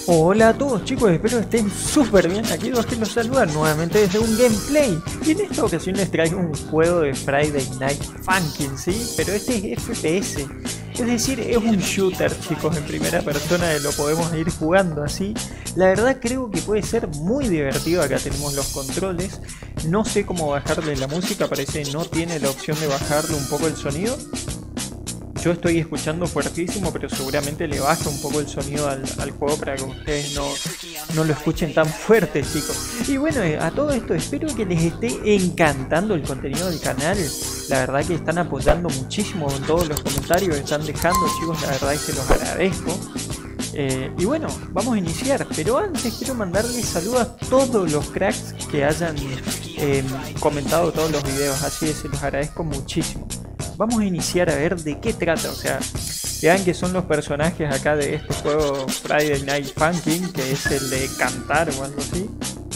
Hola a todos chicos, espero que estén súper bien. Aquí los que los saludan nuevamente desde un gameplay. Y en esta ocasión les traigo un juego de Friday Night Funkin', ¿sí? Pero este es FPS. Es decir, es un shooter, chicos, en primera persona, que lo podemos ir jugando así. La verdad creo que puede ser muy divertido. Acá tenemos los controles. No sé cómo bajarle la música, parece que no tiene la opción de bajarle un poco el sonido. Yo estoy escuchando fuertísimo, pero seguramente le baja un poco el sonido al juego para que ustedes no lo escuchen tan fuerte, chicos. Y bueno, a todo esto espero que les esté encantando el contenido del canal. La verdad que están apoyando muchísimo en todos los comentarios que están dejando, chicos. La verdad que se los agradezco. Y bueno, vamos a iniciar. Pero antes quiero mandarles saludos a todos los cracks que hayan comentado todos los videos. Así que se los agradezco muchísimo. Vamos a iniciar a ver de qué trata, o sea, vean que son los personajes acá de este juego Friday Night Funkin', que es el de cantar o algo así.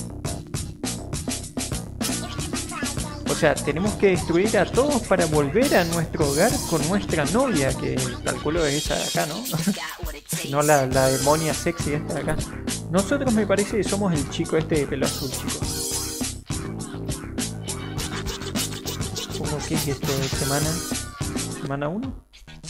O sea, tenemos que destruir a todos para volver a nuestro hogar con nuestra novia, que calculo es esa de acá, ¿no? No la demonia sexy esta de acá. Nosotros me parece que somos el chico este de pelo azul, chicos. ¿Qué es esto de semana? ¿Semana 1?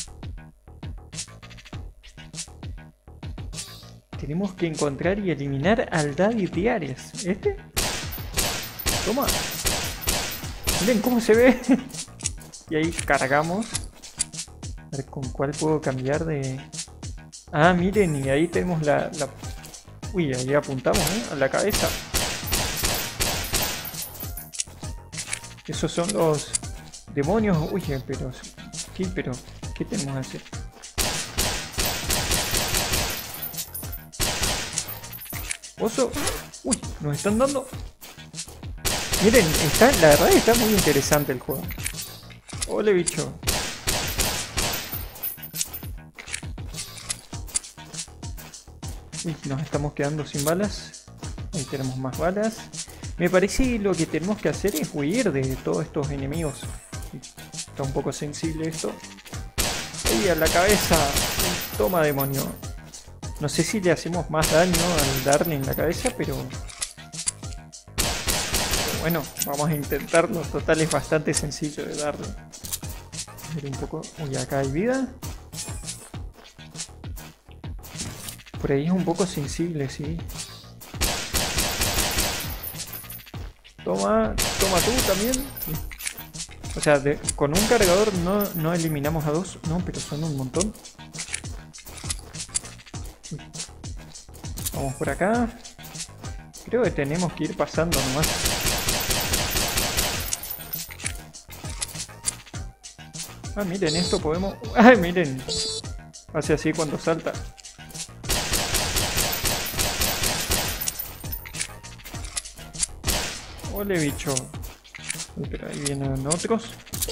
Tenemos que encontrar y eliminar al Daddy Diaries. ¿Este? Toma. Miren cómo se ve. Y ahí cargamos. A ver con cuál puedo cambiar de... Ah, miren, y ahí tenemos la... Uy, ahí apuntamos, a la cabeza. Esos son los... demonios. Uy, pero ¿qué tenemos que hacer? Oso. Uy, nos están dando. Miren, la verdad está muy interesante el juego. Ole, bicho. Uy, nos estamos quedando sin balas. Ahí tenemos más balas. Me parece que lo que tenemos que hacer es huir de todos estos enemigos. Está un poco sensible esto. ¡Ay, a la cabeza! Toma, demonio. No sé si le hacemos más daño al darle en la cabeza, pero bueno, vamos a intentarlo. Total, es bastante sencillo de darle. A ver un poco. Uy, acá hay vida. Por ahí es un poco sensible, sí. Toma tú también. O sea, con un cargador no eliminamos a dos. No, pero son un montón. Vamos por acá. Creo que tenemos que ir pasando nomás. Ah, miren, esto podemos... ¡Ay, miren! Hace así cuando salta. Ole, bicho. Pero ahí vienen otros.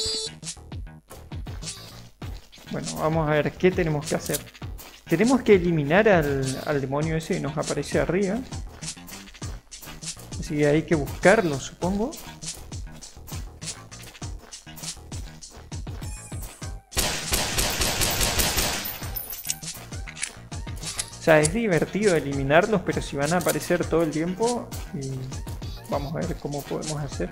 Bueno, vamos a ver qué tenemos que hacer. Tenemos que eliminar al demonio ese que nos aparece arriba. Así que hay que buscarlo, supongo. O sea, es divertido eliminarlos, pero si van a aparecer todo el tiempo... Vamos a ver cómo podemos hacer.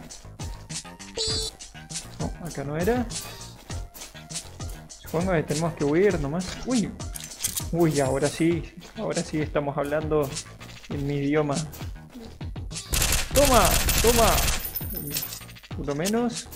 No, acá no era. Supongo que tenemos que huir nomás. Uy, uy, ahora sí estamos hablando en mi idioma. Toma, toma. Por lo menos.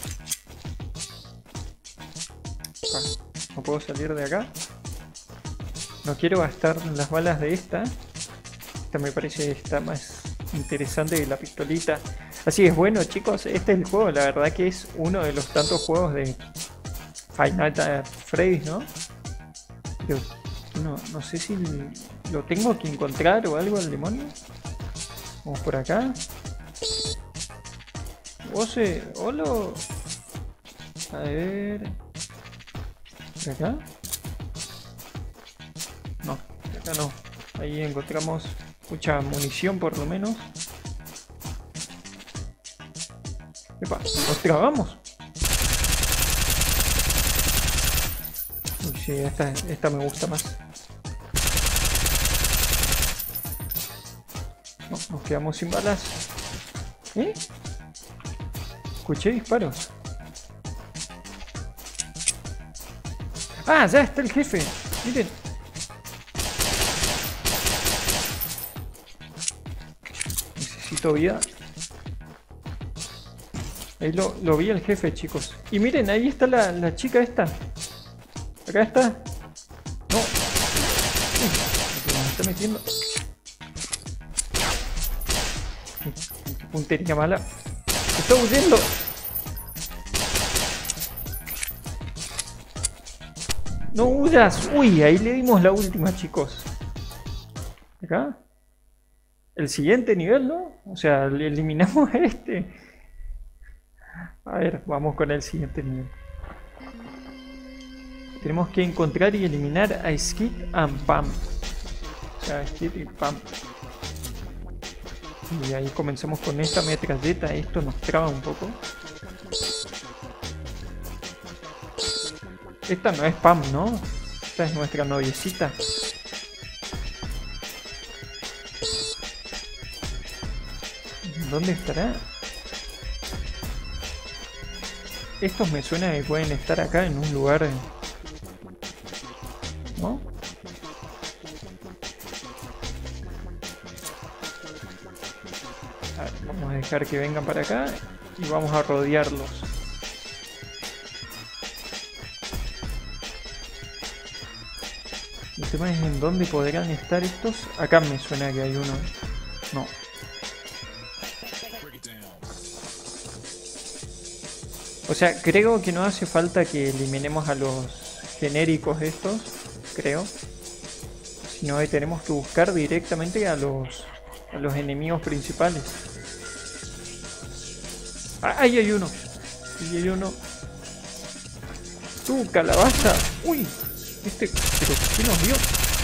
No puedo salir de acá. No quiero gastar las balas de esta. Esta me parece que está más interesante que la pistolita. Así es, bueno chicos, este es el juego. La verdad que es uno de los tantos juegos de Five Nights at Freddy's, ¿no? Pero no sé si lo tengo que encontrar o algo al demonio. Vamos por acá. Hola. A ver. ¿Por acá? No, por acá no. Ahí encontramos mucha munición por lo menos. Epa, nos trabamos. Uy, sí, esta me gusta más. Nos quedamos sin balas. ¿Eh? Escuché disparos. ¡Ah! Ya está el jefe. Miren. Necesito vida. Ahí lo vi el jefe, chicos. Y miren, ahí está la chica esta. Acá está. No. Me está metiendo. Qué puntería mala. Está huyendo. No huyas. Uy, ahí le dimos la última, chicos. Acá. El siguiente nivel, ¿no? O sea, le eliminamos a este. A ver, vamos con el siguiente nivel. Tenemos que encontrar y eliminar a Skid and Pam. O sea, Skid y Pam. Y ahí comenzamos con esta metralleta. Esto nos traba un poco. Esta no es Pam, ¿no? Esta es nuestra noviecita. ¿Dónde estará? Estos me suena que pueden estar acá en un lugar, ¿no? A ver, vamos a dejar que vengan para acá y vamos a rodearlos. El tema es en dónde podrán estar estos. Acá me suena que hay uno. No. O sea, creo que no hace falta que eliminemos a los genéricos estos, creo. Sino que tenemos que buscar directamente a los enemigos principales. ¡Ah, ahí hay uno! Ahí hay uno. ¡Tú, calabaza! ¡Uy! Pero ¿qué nos dio?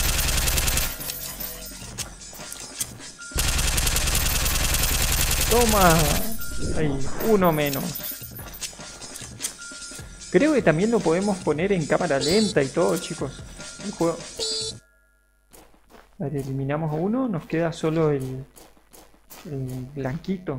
¡Toma! Ahí, uno menos. Creo que también lo podemos poner en cámara lenta y todo, chicos. El juego. A ver, eliminamos a uno, nos queda solo el blanquito.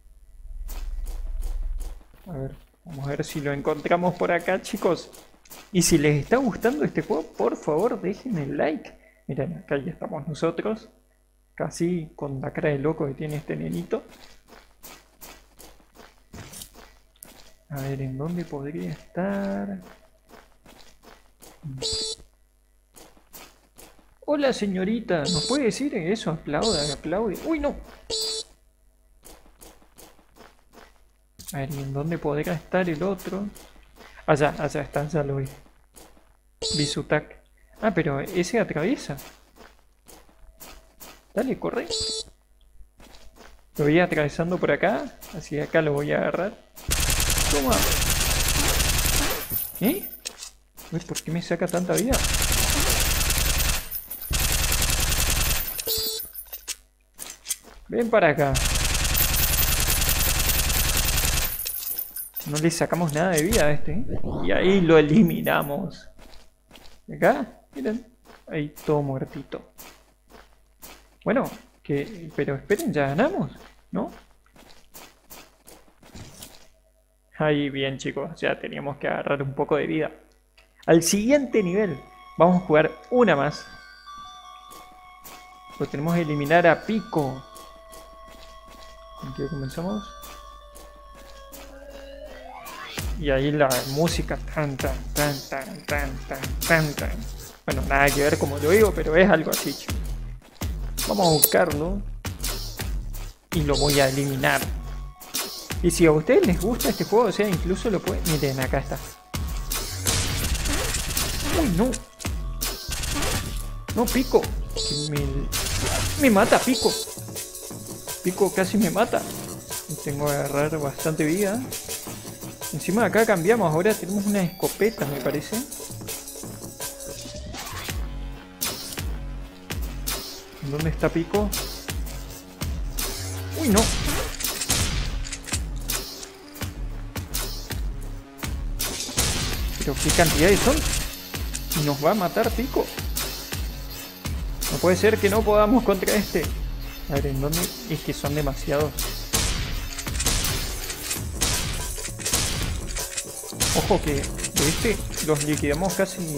A ver, vamos a ver si lo encontramos por acá, chicos. Y si les está gustando este juego, por favor déjenme el like. Miren, acá ya estamos nosotros. Casi con la cara de loco que tiene este nenito. A ver, ¿en dónde podría estar? Hola, señorita. ¿Nos puede decir eso? Aplauda, aplaude. ¡Uy, no! A ver, ¿y en dónde podría estar el otro? Allá está, ya lo vi. Vi su tac. Ah, pero ese atraviesa. Dale, corre. Lo voy atravesando por acá. Así que acá lo voy a agarrar. Toma. ¿Eh? ¿Por qué me saca tanta vida? Ven para acá. No le sacamos nada de vida a este, ¿eh? Y ahí lo eliminamos. Acá, miren. Ahí todo muertito. Bueno, pero esperen, ya ganamos, ¿no? Ahí bien, chicos, ya teníamos que agarrar un poco de vida. Al siguiente nivel vamos a jugar una más. Lo tenemos que eliminar a Pico. ¿Con qué comenzamos? Y ahí la música tan. Bueno, nada que ver como lo digo, pero es algo así, chicos. Vamos a buscarlo y lo voy a eliminar. Y si a ustedes les gusta este juego, o sea, incluso lo pueden... Miren, acá está. ¡Uy, no! No, Pico. Me mata, Pico. Pico casi me mata. Tengo que agarrar bastante vida. Encima de acá cambiamos. Ahora tenemos una escopeta, me parece. ¿Dónde está Pico? ¡Uy, no! Pero qué cantidades son. Y nos va a matar Pico. No puede ser que no podamos contra este. A ver, ¿en dónde? Es que son demasiados. Ojo que de este los liquidamos casi.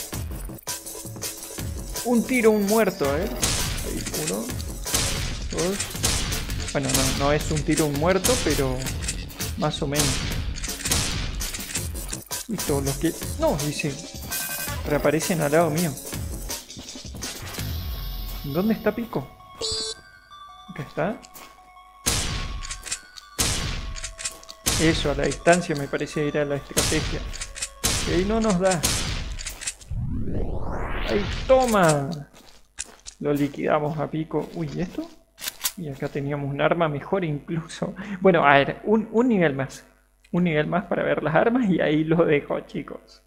Un tiro, un muerto, Ahí, 1, 2. Bueno, no es un tiro, un muerto, pero más o menos. Listo, los que... No, dice... Reaparecen al lado mío. ¿Dónde está Pico? Acá está. Eso, a la distancia me parece ir a la estrategia. Que ahí no nos da. ¡Ahí, toma! Lo liquidamos a Pico. Uy, ¿y esto? Y acá teníamos un arma mejor incluso. Bueno, a ver, un nivel más. Un nivel más para ver las armas y ahí lo dejo, chicos.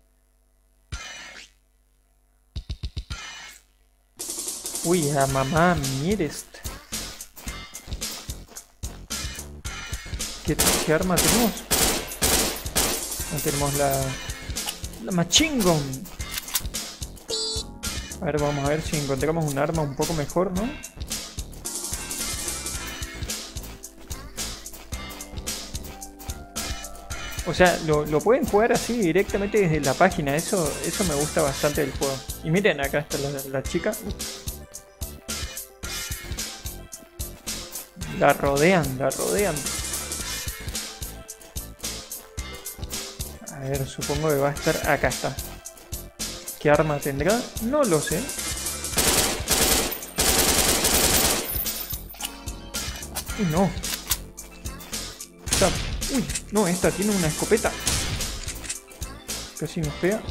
Uy, a mamá, mire esto. ¿Qué arma tenemos? No tenemos la Machine Gun. A ver, vamos a ver si encontramos un arma un poco mejor, ¿no? O sea, lo pueden jugar así directamente desde la página. Eso me gusta bastante del juego. Y miren, acá está la chica. La rodean, la rodean. A ver, supongo que va a estar... Acá está. ¿Qué arma tendrá? No lo sé. Uy, no. Uy, no, esta tiene una escopeta. Casi nos pega.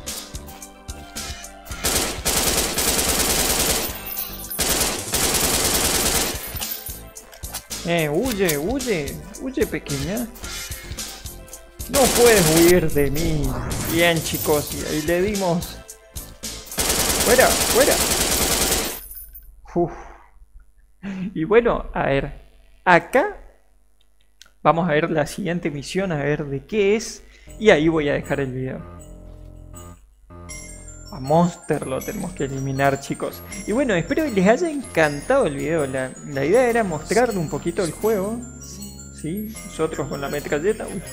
Huye, huye. Huye, pequeña. No puedes huir de mí. Bien, chicos, y ahí le dimos. ¡Fuera! ¡Fuera! Uf. Y bueno, a ver. Acá vamos a ver la siguiente misión, a ver de qué es. Y ahí voy a dejar el video. A Monster lo tenemos que eliminar, chicos. Y bueno, espero que les haya encantado el video. La idea era mostrarle un poquito el juego. ¿Sí? Nosotros con la metralleta. Uy.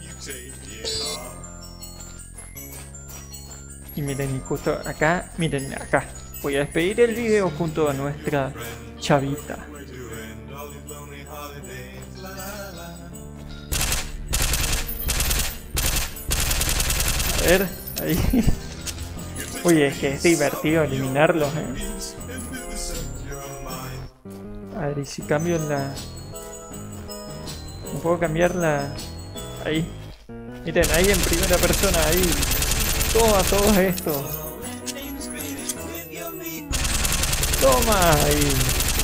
Y miren, y justo acá, miren, acá. Voy a despedir el video junto a nuestra chavita. A ver, ahí. Oye, es que es divertido eliminarlos, A ver, y si cambio la... No puedo cambiar la... Ahí. Miren, ahí en primera persona, ahí. Toma todo esto. Toma ahí.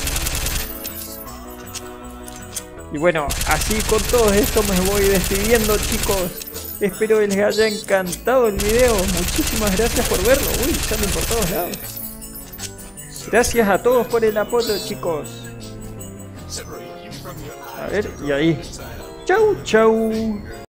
Y bueno, así con todo esto me voy despidiendo, chicos. Espero que les haya encantado el video. Muchísimas gracias por verlo. Uy, salen por todos lados. Gracias a todos por el apoyo, chicos. A ver, y ahí. Chau, chau.